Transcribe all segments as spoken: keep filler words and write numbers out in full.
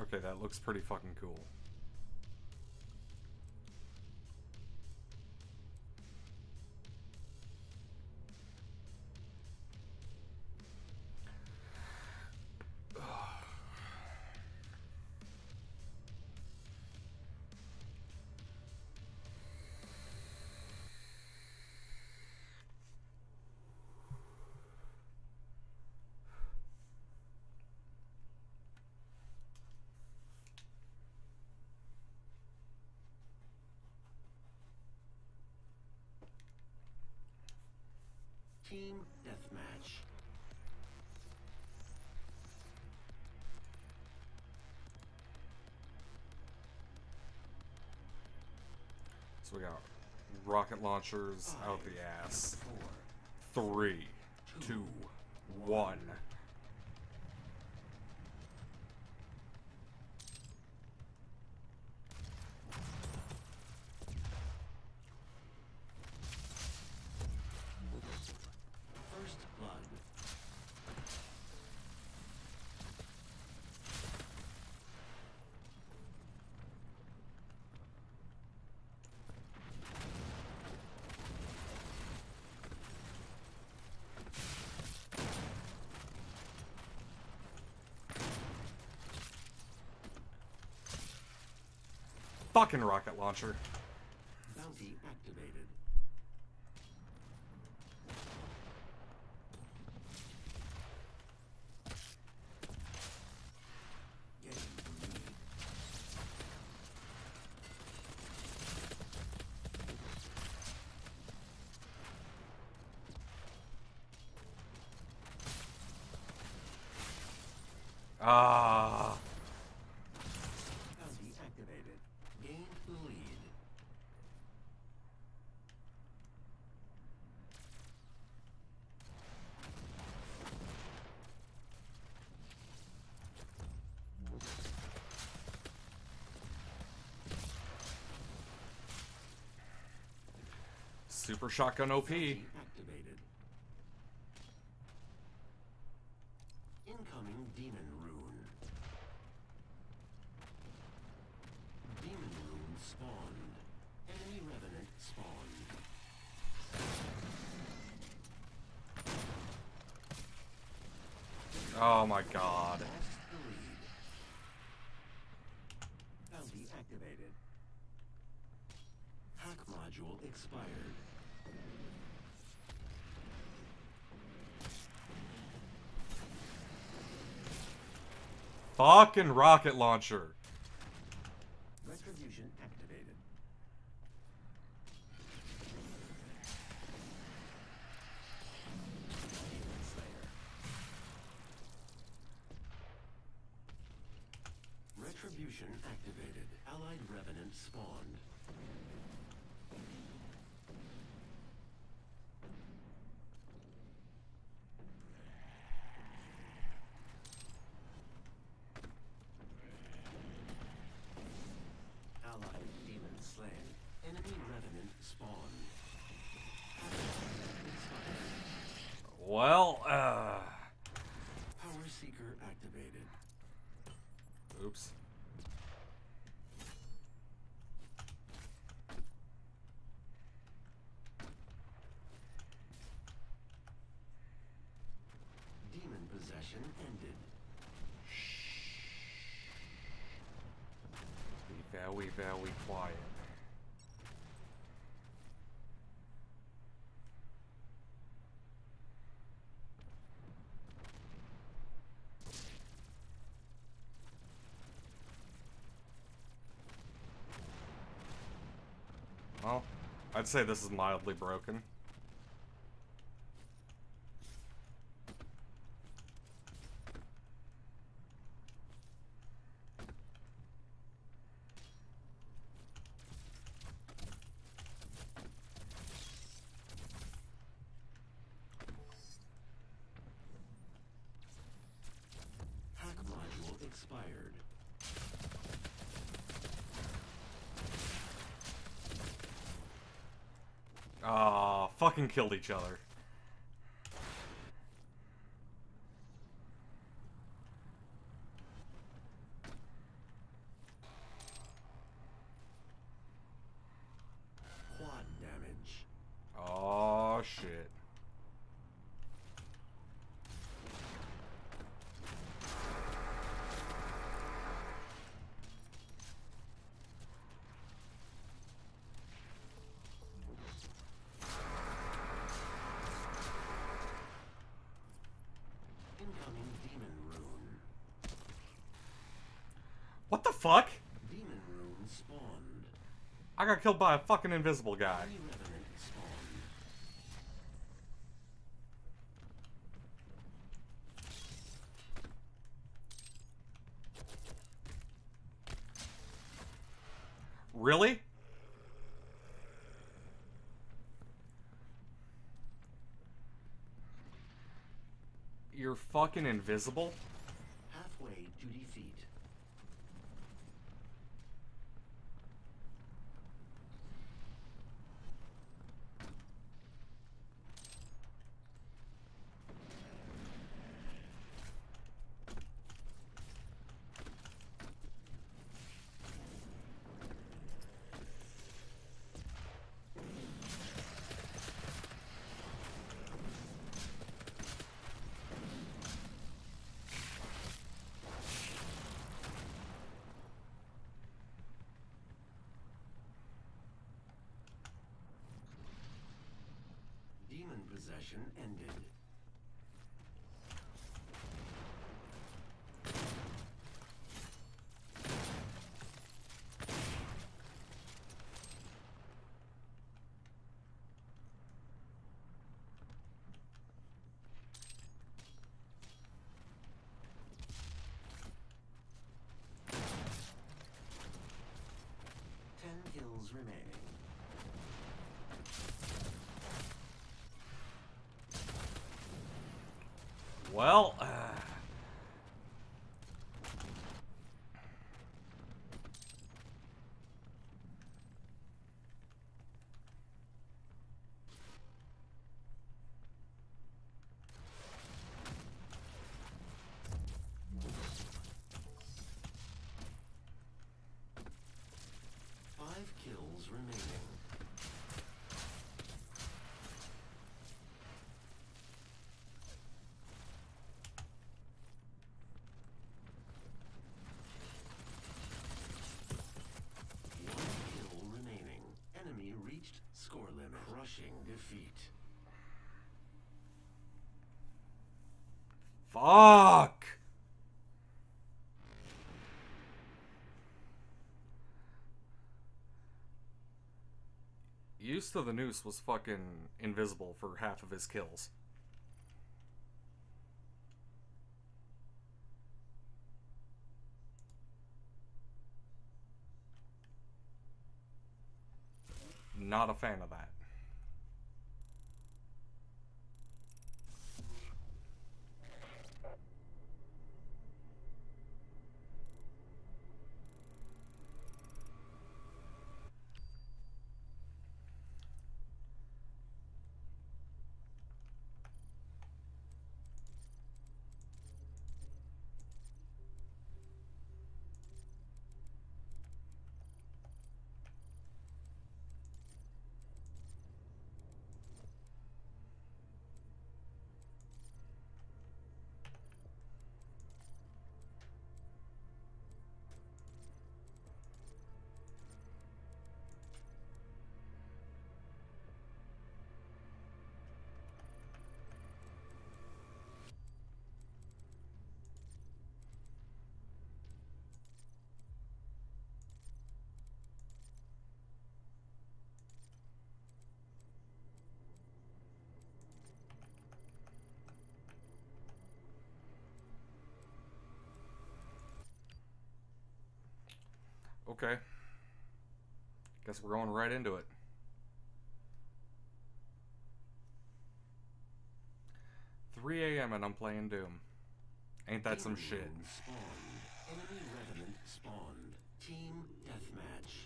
Okay, that looks pretty fucking cool. Team Deathmatch. So we got rocket launchers Five, out the ass. four, Three, two, one. First blood. Fucking rocket launcher. Bounty activated. Getting the lead. Ah. Bounty activated. Gained the lead. Super shotgun O P. Bounty activated. Incoming demon rune. Demon rune spawned. Enemy revenant spawned. Oh my god. Lost the lead. Bounty activated. Hack module expired. Fucking rocket launcher. Retribution activated. Demon Slayer. Retribution activated. Allied Revenant spawned. Allied demon slain. Enemy revenant spawned. Expired. Well, uh... Power seeker activated. Oops. Demon possession ended. Be very, very quiet. Well, I'd say this is mildly broken. Hack module expired. Ah, fucking killed each other. Oh shit. Incoming demon rune. What the fuck? Demon rune spawned. I got killed by a fucking invisible guy. Enemy revenant spawned. Really? You're fucking invisible? Halfway to defeat. Demon possession ended. Ten kills remaining. Well, uh... Five kills remaining. One kill remaining. Enemy reached score limit. Crushing defeat. Fuck! Used to the Noose was fucking invisible for half of his kills. Not a fan of that. Okay. Guess we're going right into it. three A M and I'm playing Doom. Ain't that some shit? Spawned. Enemy revenant spawned. Team deathmatch.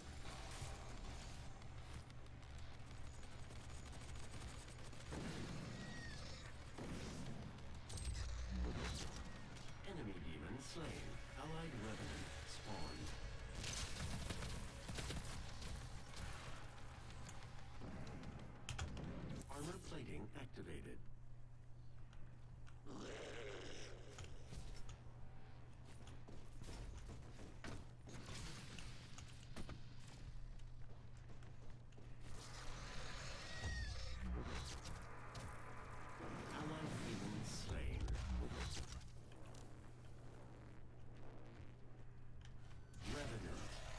Enemy demon slain. Allied revenant spawned. Armor plating activated. Allied demon slain. Revenant.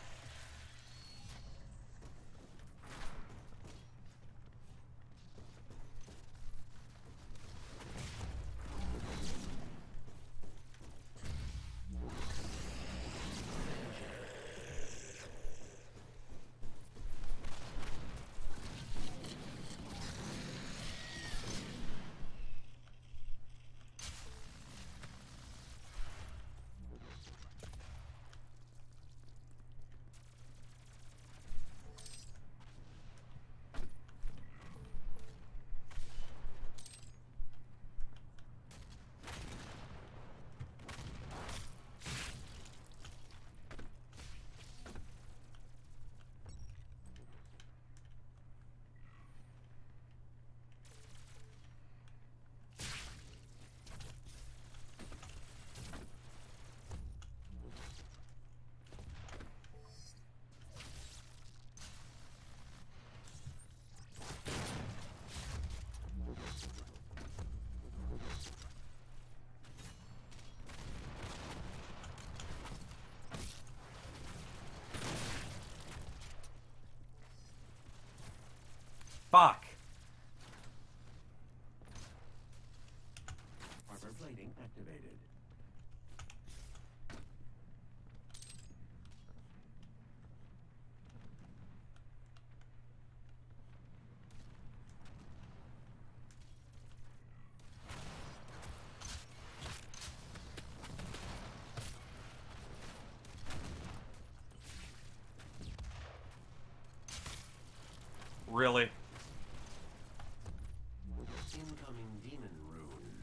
Fuck! Armor plating activated. Really? Incoming demon rune.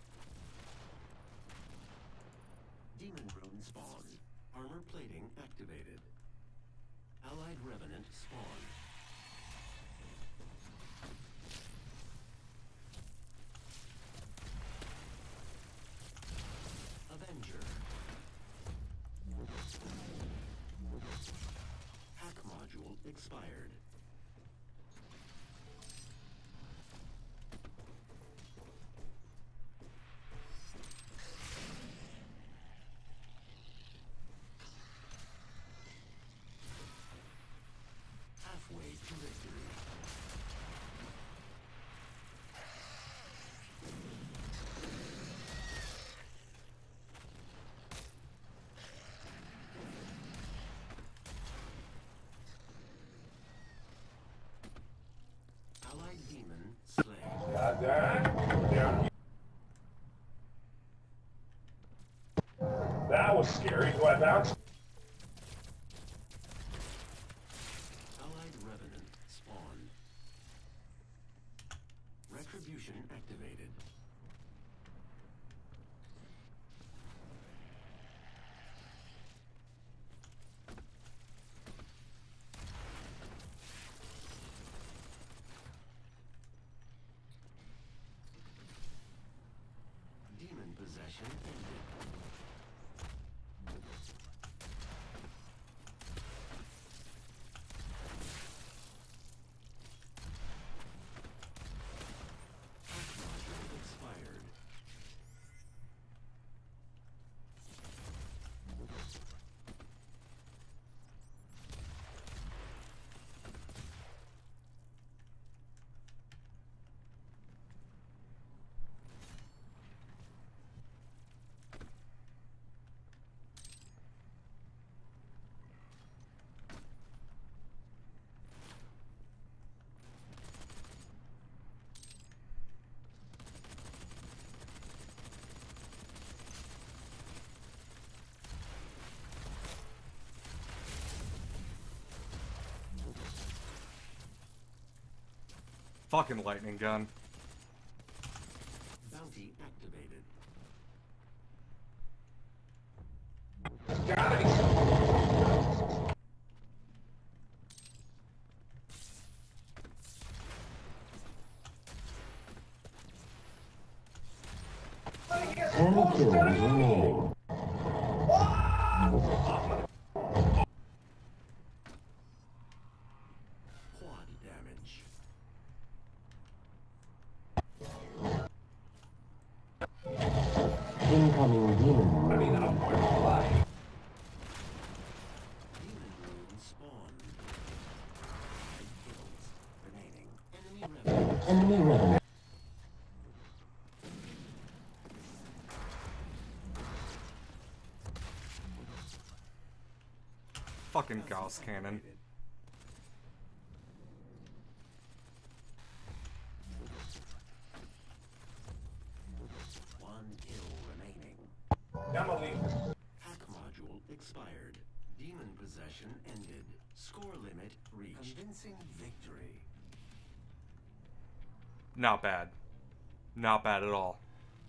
Demon rune spawn. Armor plating activated. Allied revenant spawn. Avenger. Hack module expired. Halfway to victory. Allied demon slain. Goddamn. That was scary. Do I bounce? Allied revenant spawned. Retribution activated. Demon possession ended. Hack module expired. Fucking lightning gun. Bounty activated. Got it. enemy kills remaining. Quad damage. Incoming demon. I mean, I'm more than alive. Demon rune spawn. Five kills remaining. Enemy revenant. Enemy revenant. Fucking Gauss cannon. One kill remaining. Emily. Hack module expired. Demon possession ended. Score limit reached. Convincing victory. Not bad. Not bad at all.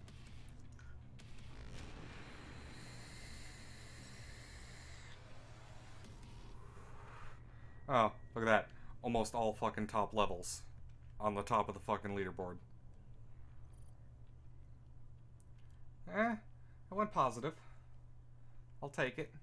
Oh, look at that. Almost all fucking top levels on the top of the fucking leaderboard. Eh, I went positive. I'll take it.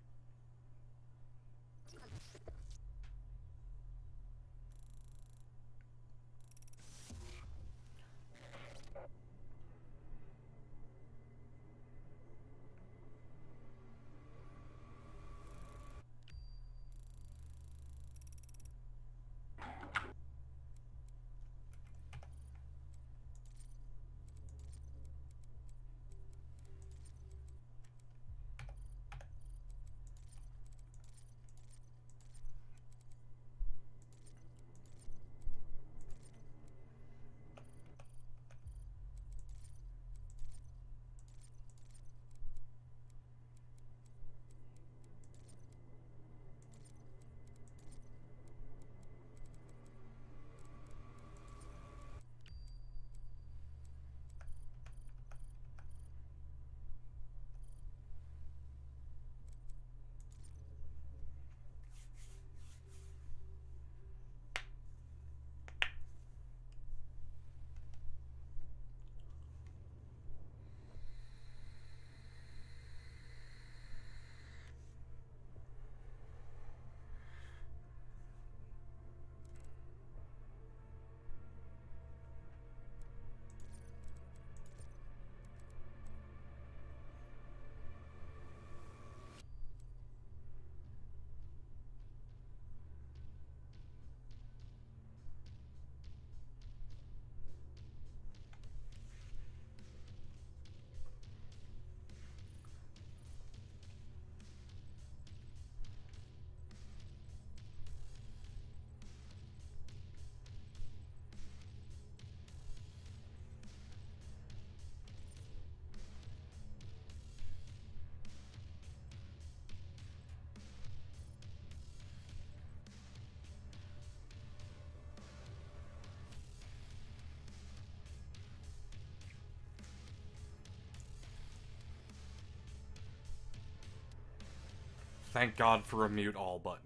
Thank God for a mute all button.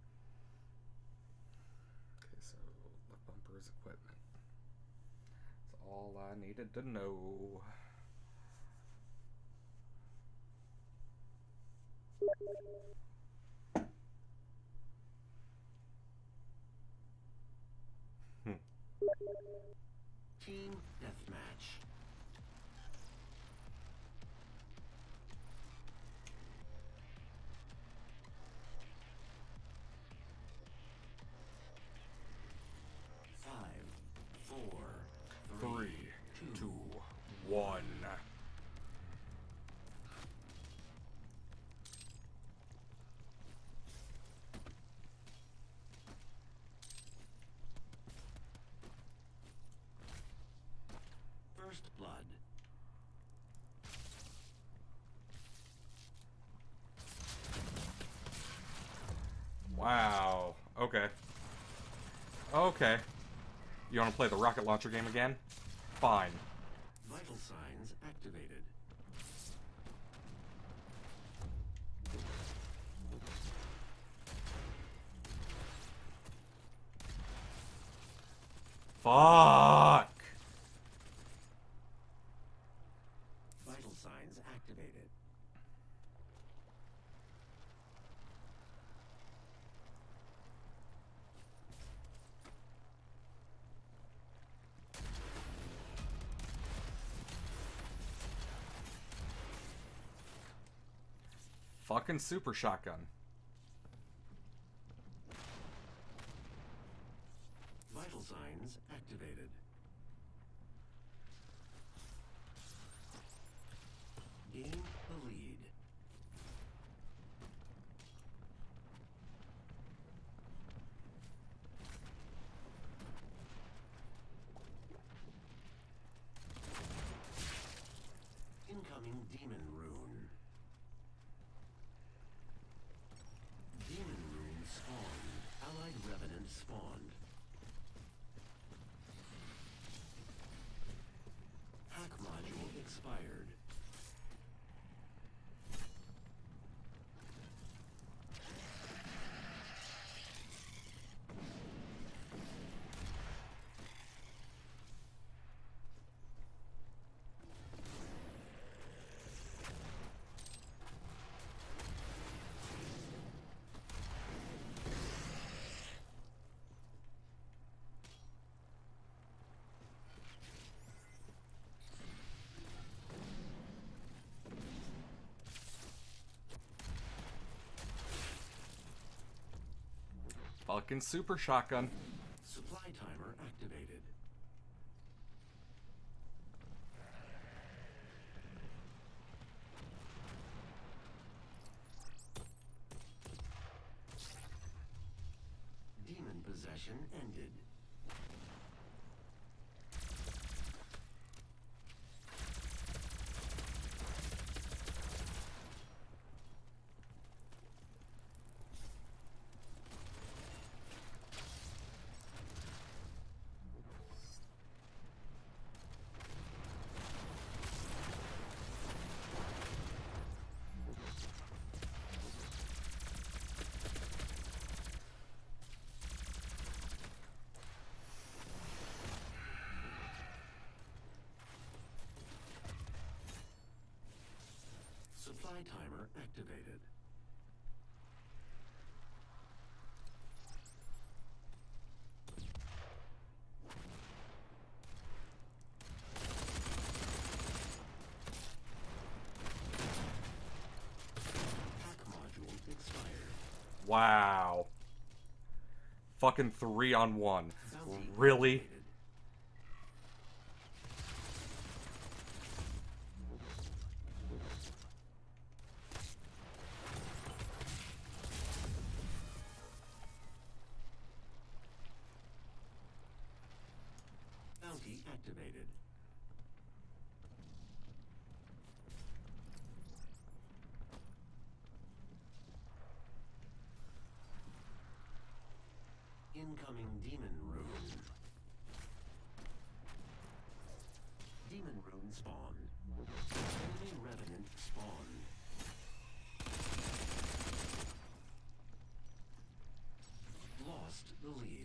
Okay, so left bumper is equipment. That's all I needed to know. Hmm. Team deathmatch. Five, four, Three, three, two, one. First blood. Wow. Okay. Okay. You want to play the rocket launcher game again? Fine. Vital signs activated. Fuck. Vital signs activated. Fucking super shotgun. Vital signs activated. Gain the lead. Incoming demon rune. Demon rune spawned. Allied revenant spawned. Hack module expired. Fucking super shotgun. Supply timer activated. Demon possession ended. Supply timer activated. Hack module expired. Wow. Fucking three on one. Bounty Really? activated. Bounty activated. Incoming demon rune. Demon rune spawned. Enemy revenant spawned. Lost the lead.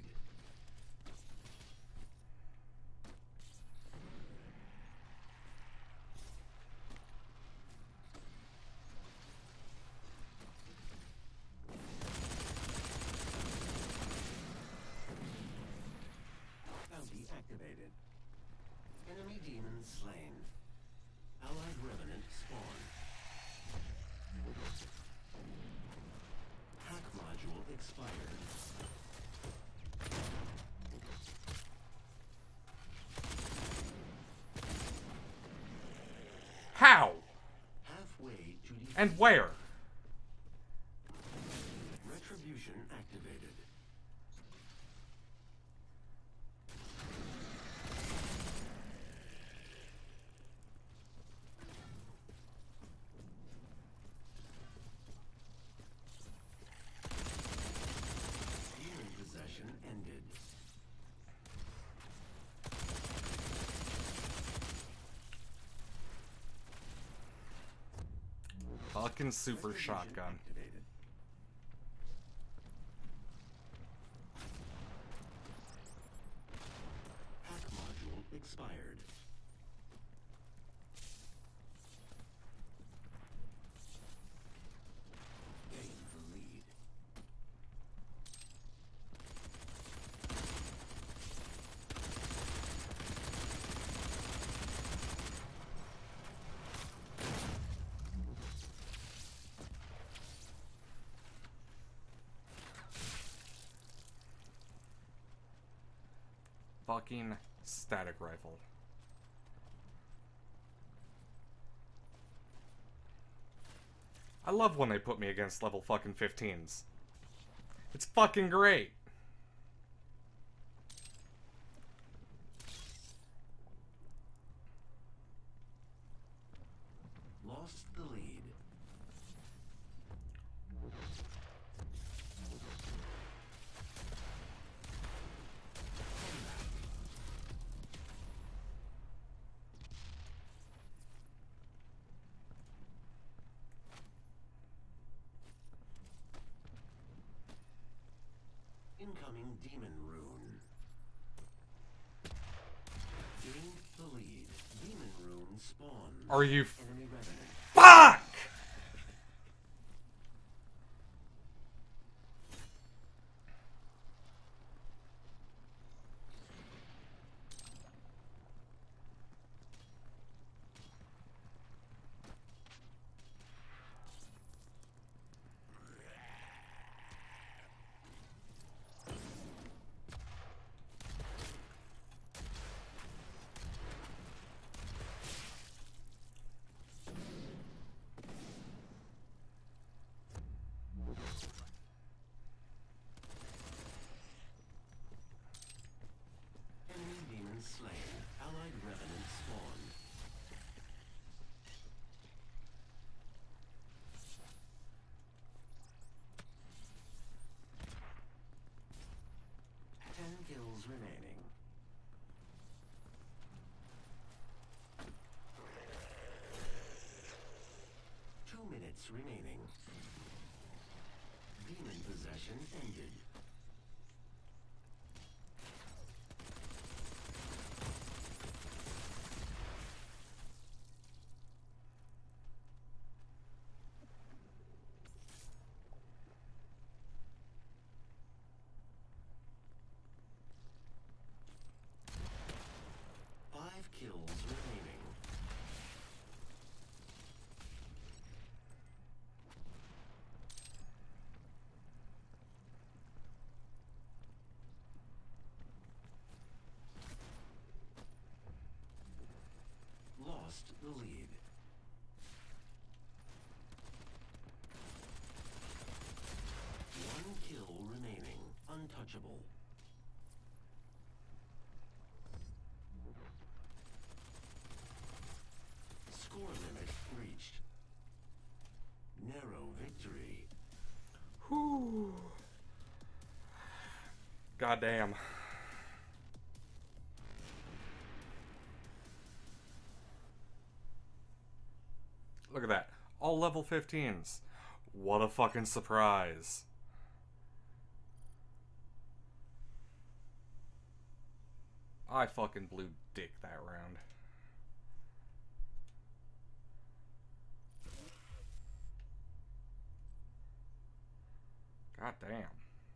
Bounty activated. Enemy demon slain. Allied revenant spawned. Hack module expired. How? Halfway to defeat. And where? Retribution activated. Demon possession ended. Fucking super Retribution shotgun. activated. Hack module expired. fucking static rifle. I love when they put me against level fucking fifteens. It's fucking great. Lost the lead. Incoming demon rune. Gained the lead. Demon rune spawns. Are you f- Enemy revenant. Fuck! Enemy demon slain. Allied revenant spawned. Ten kills remaining. Two minutes remaining. Demon possession ended. Five kills remaining. Lost the lead. One kill remaining. Untouchable. Score limit reached. Narrow victory. Whew. Goddamn. Look at that. All level fifteens. What a fucking surprise. I fucking blew dick that round. God damn.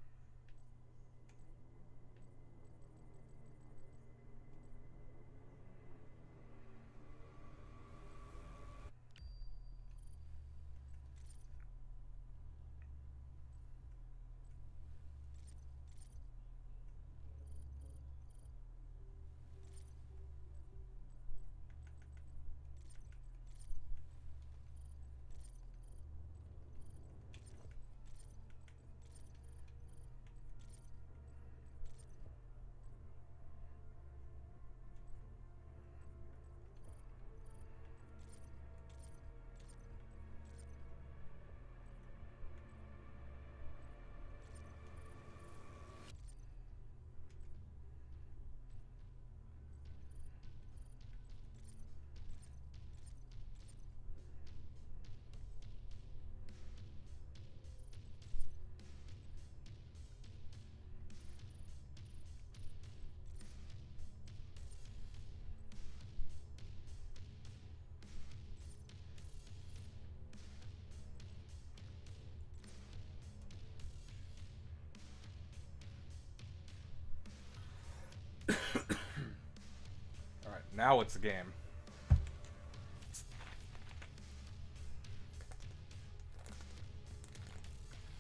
Alright, now it's a game.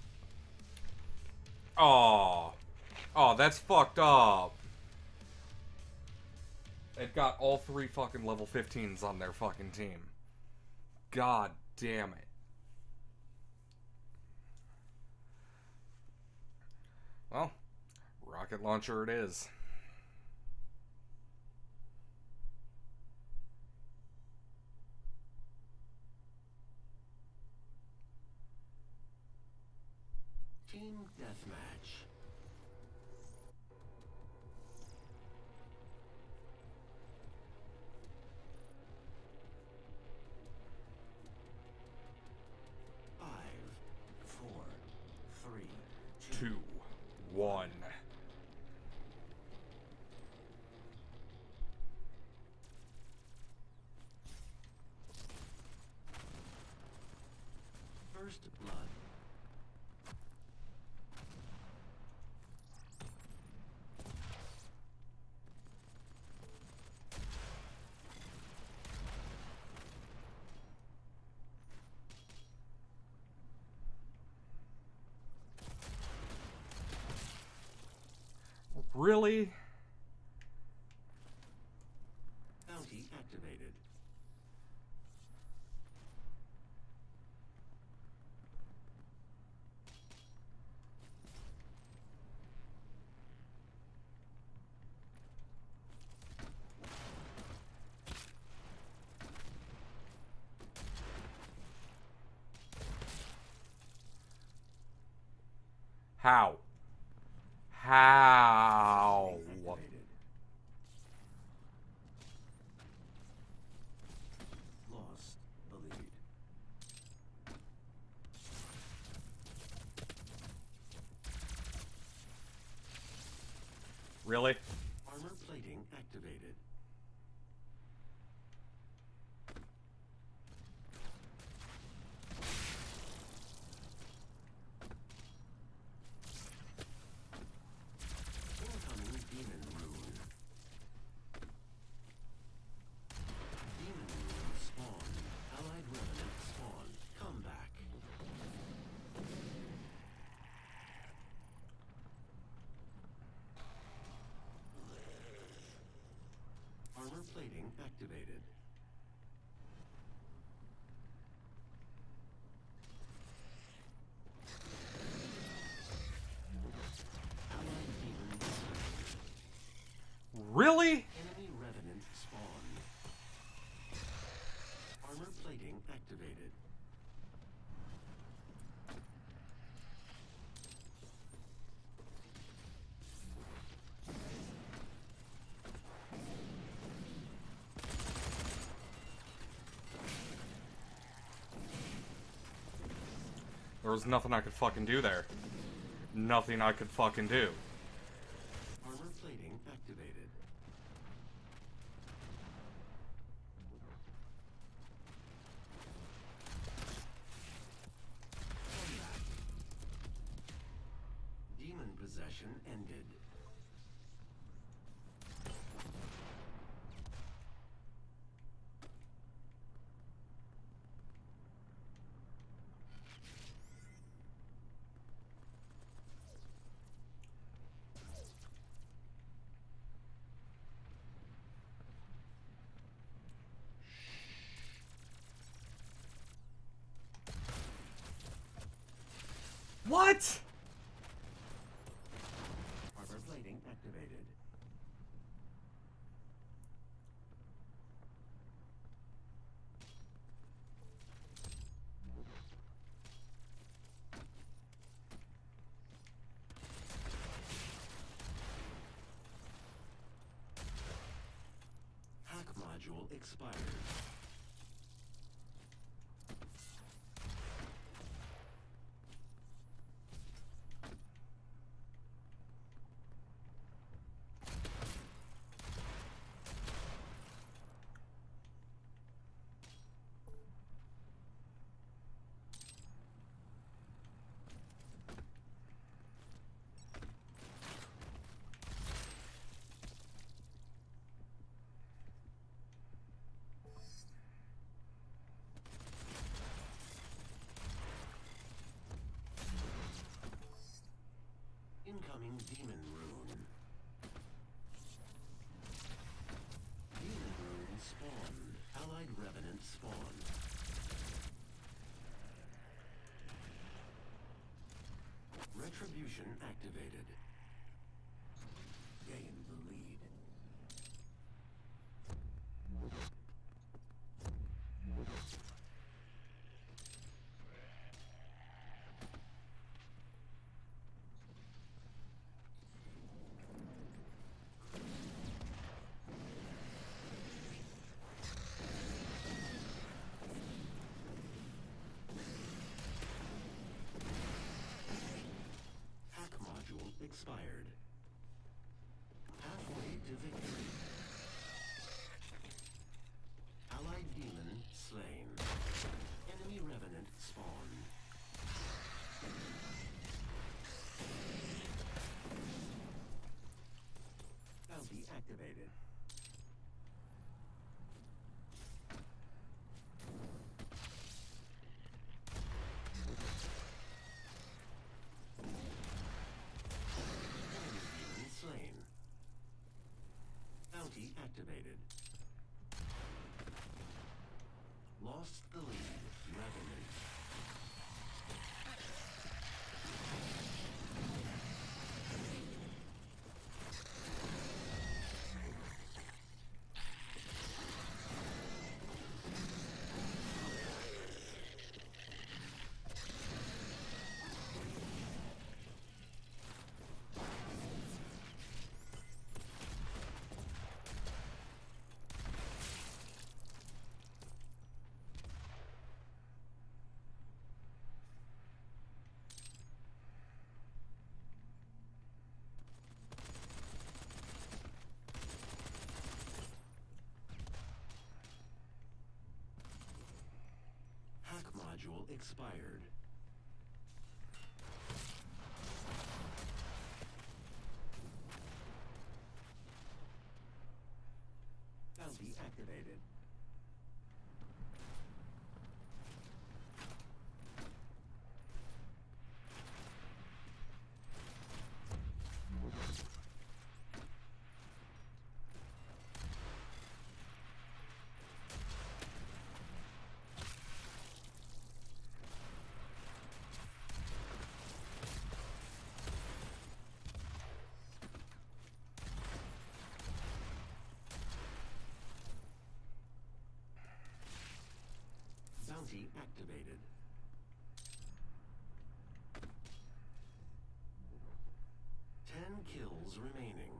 Oh. Oh, that's fucked up. It got all three fucking level fifteens on their fucking team. God damn it. Well, rocket launcher it is. Team Deathmatch. Five, four, three, two, Two, one. First blood. Really? Bounty activated. How? How? Activated. Lost the lead. Really? Armor plating activated. Incoming demon rune. Demon rune spawn. Allied revenant spawn. Come back. Armor plating activated. Allied demon slain. Really? Enemy revenant spawn. Armor plating activated. There was nothing I could fucking do there. Nothing I could fucking do. Armor plating activated. Combat. Demon possession ended. What? Armor plating activated. Hack module expired. Incoming demon rune. Allied Revenant spawn. Retribution activated. Gain the lead. Hack module expired. Halfway to victory. Allied demon slain. Enemy revenant spawn. Bounty activated. Enemy demon slain. Bounty activated. Lost the lead. Revenant. Hack module expired. Bounty activated. Bounty activated. Ten kills remaining.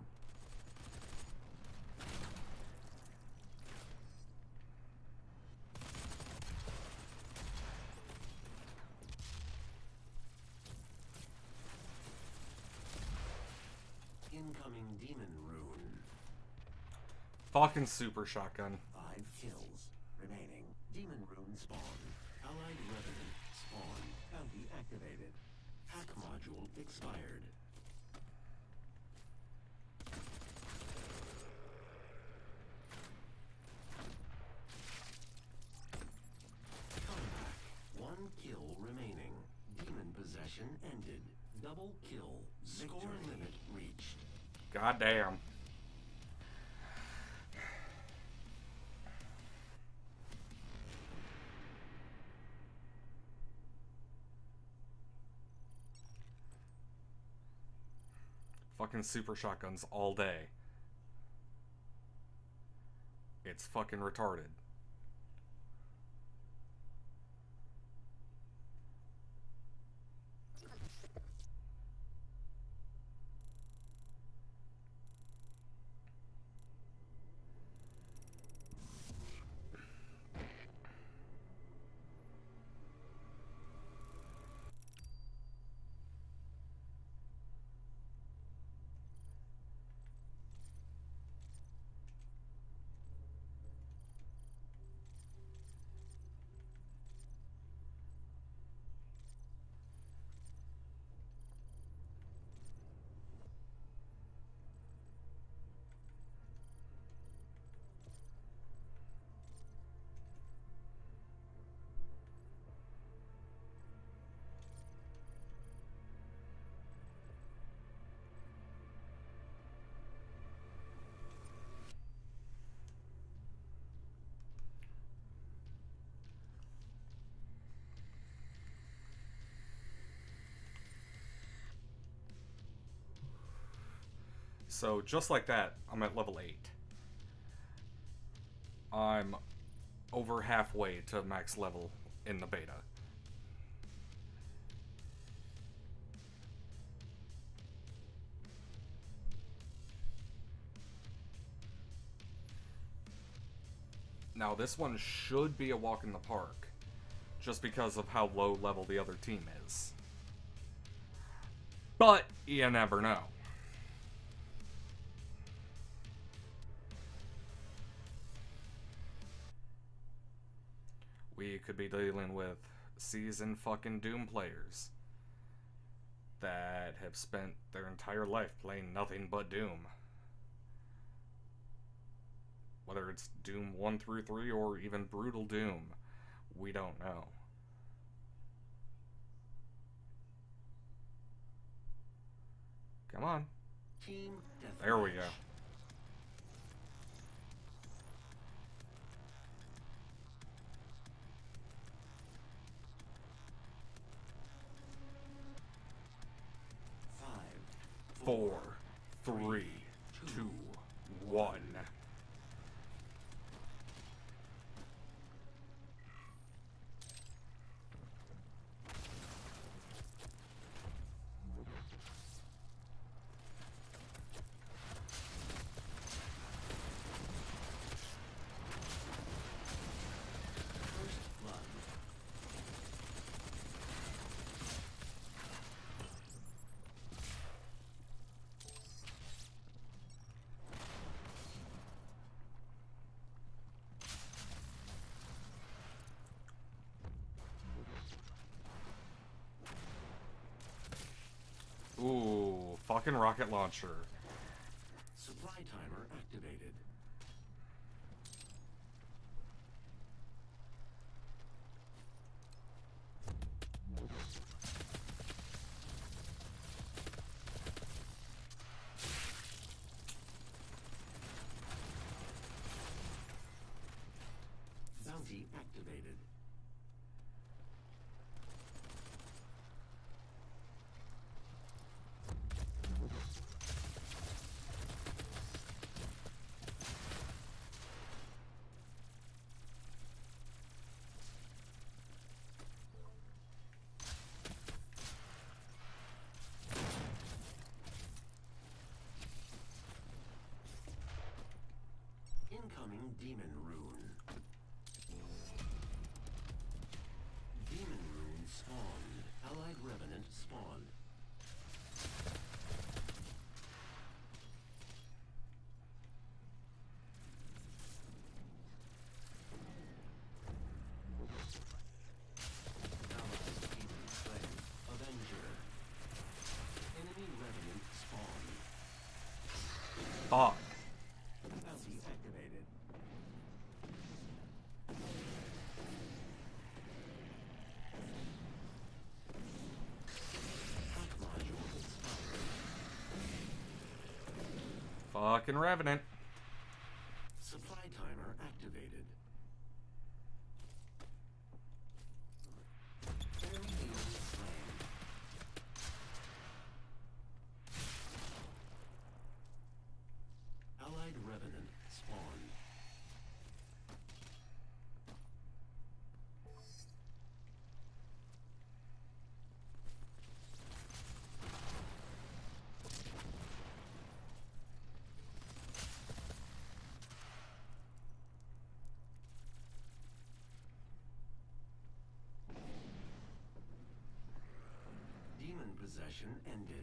Incoming demon rune. Fucking super shotgun. Five kills remaining. Demon rune spawn. Allied revenant spawn. Bounty activated. Hack module expired. Comeback. One kill remaining. Demon possession ended. Double kill. Score limit reached. Goddamn. Fucking super shotguns all day. It's fucking retarded. So just like that, I'm at level eight. I'm over halfway to max level in the beta. Now this one should be a walk in the park, just because of how low level the other team is. But you never know. We could be dealing with seasoned fucking Doom players that have spent their entire life playing nothing but Doom. Whether it's Doom one through three or even Brutal Doom, we don't know. Come on. Team deathmatch. There we go. Five, Four, three, two, one. First blood. Ooh, fucking rocket launcher. Supply timer activated. Bounty activated. Incoming Demon Rune. Demon Rune spawned. Allied Revenant spawned. Allied Demon slain. Avenger. Enemy Revenant spawned. Fuck. Bounty activated. Hack module expired. Fucking Revenant. Supply timer activated. Enemy alien slain. Allied Revenant spawned. Demon possession ended.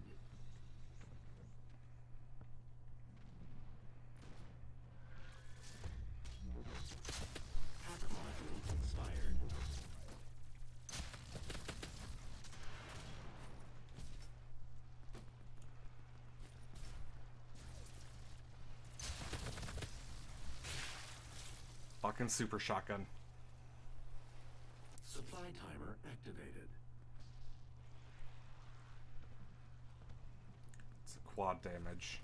Hack module expired. Fucking super shotgun. Supply timer activated. It's a quad damage.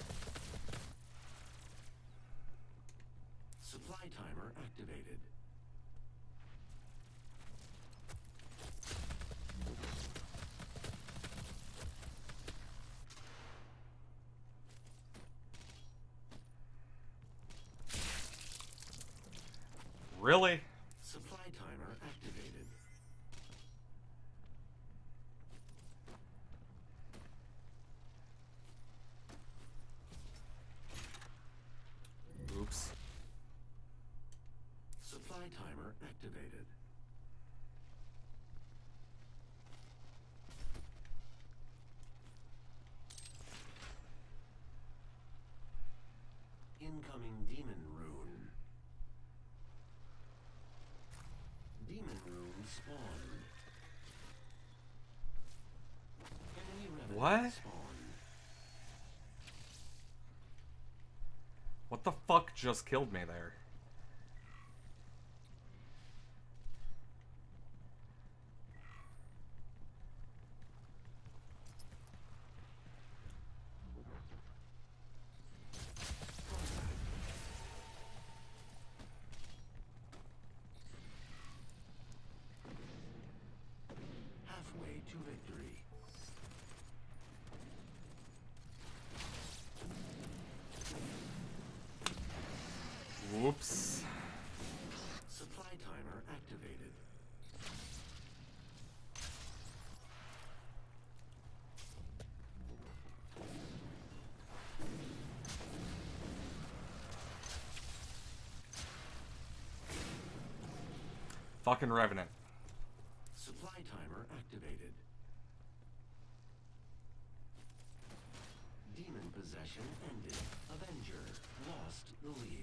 Supply timer activated. Really? Supply timer activated. Oops. Supply timer activated. Incoming demon rune. Demon rune spawned. Enemy revenant What? spawned. What the fuck just killed me there? Halfway to victory. Whoops. Supply timer activated. Fucking Revenant. Supply timer activated. Demon possession ended. Avenger lost the lead.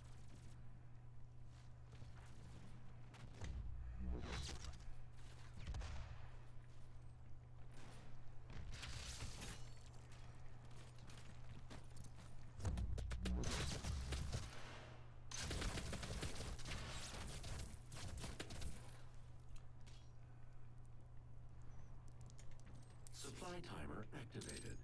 Supply timer activated.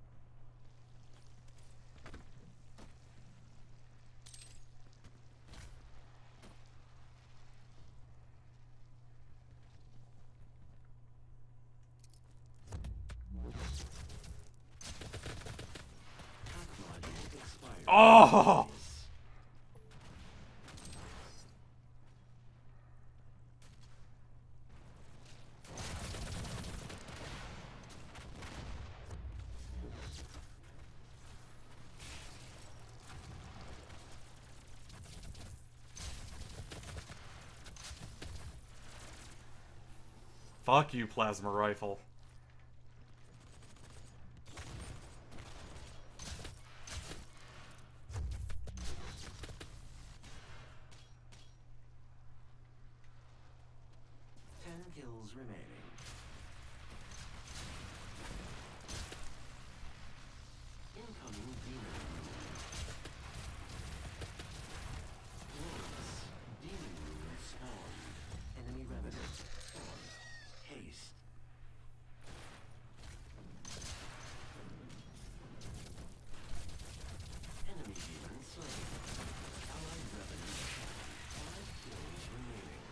Hack module expired. Oh! Fuck you, plasma rifle. Ten kills remaining. Incoming demon rune. Glorious. Demon rune spawned. Enemy revenant spawned. Haste. Enemy demon slain. Allied revenant spawned. Five kills remaining.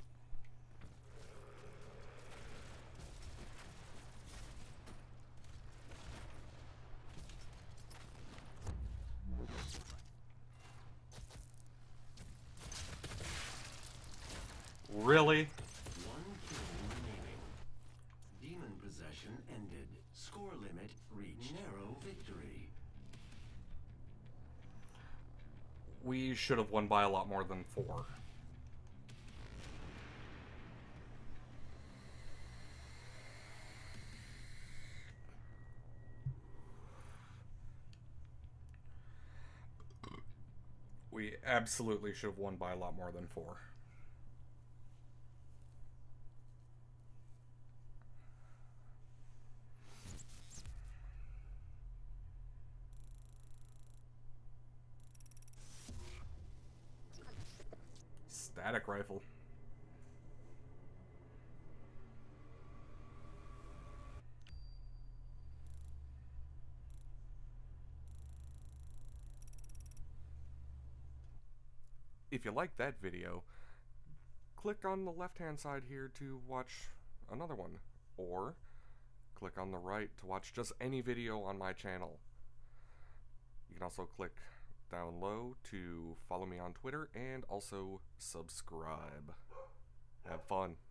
Really? One kill remaining. Demon possession ended. Score limit reached. Narrow victory. We should have won by a lot more than four. We absolutely should have won by a lot more than four. Static rifle. If you like that video, click on the left hand side here to watch another one, or click on the right to watch just any video on my channel. You can also click down low to follow me on Twitter and also subscribe. Have fun.